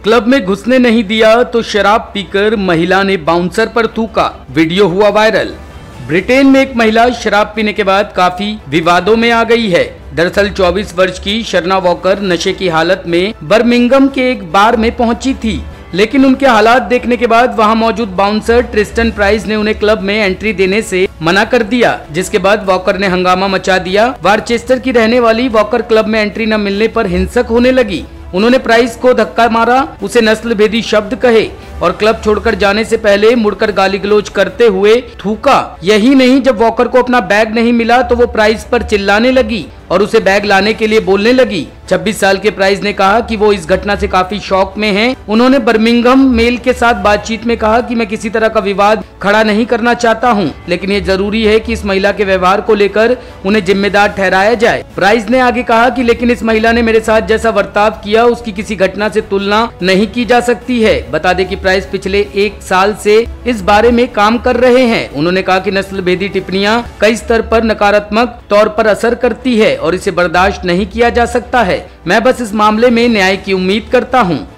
Club में घुसने नहीं दिया तो शराब पीकर महिला ने बाउंसर पर थूका, वीडियो हुआ वायरल। ब्रिटेन में एक महिला शराब पीने के बाद काफी विवादों में आ गई है। दरअसल 24 वर्ष की शर्ना वॉकर नशे की हालत में बर्मिंघम के एक बार में पहुंची थी, लेकिन उनके हालात देखने के बाद वहां मौजूद बाउंसर ट्रिस्टन प्राइस ने उन्हें क्लब में एंट्री देने से मना कर दिया, जिसके बाद वॉकर ने हंगामा मचा दिया। वारचेस्टर की रहने वाली वॉकर क्लब में एंट्री न मिलने पर हिंसक होने लगी। उन्होंने प्राइस को धक्का मारा, उसे नस्ल भेदी शब्द कहे और क्लब छोड़कर जाने से पहले मुड़कर गाली गलौज करते हुए थूका। यही नहीं, जब वॉकर को अपना बैग नहीं मिला तो वो प्राइस पर चिल्लाने लगी और उसे बैग लाने के लिए बोलने लगी। 26 साल के प्राइस ने कहा कि वो इस घटना से काफी शॉक में हैं। उन्होंने बर्मिंघम मेल के साथ बातचीत में कहा कि मैं किसी तरह का विवाद खड़ा नहीं करना चाहता हूं, लेकिन ये जरूरी है कि इस महिला के व्यवहार को लेकर उन्हें जिम्मेदार ठहराया जाए। प्राइस ने आगे कहा कि लेकिन इस महिला ने मेरे साथ जैसा बर्ताव किया उसकी किसी घटना से तुलना नहीं की जा सकती है। बता दें कि प्राइस पिछले 1 साल से इस बारे में काम कर रहे हैं। उन्होंने कहा कि नस्ल भेदी टिप्पणियां कई स्तर पर नकारात्मक तौर पर असर करती है और इसे बर्दाश्त नहीं किया जा सकता है। मैं बस इस मामले में न्याय की उम्मीद करता हूं।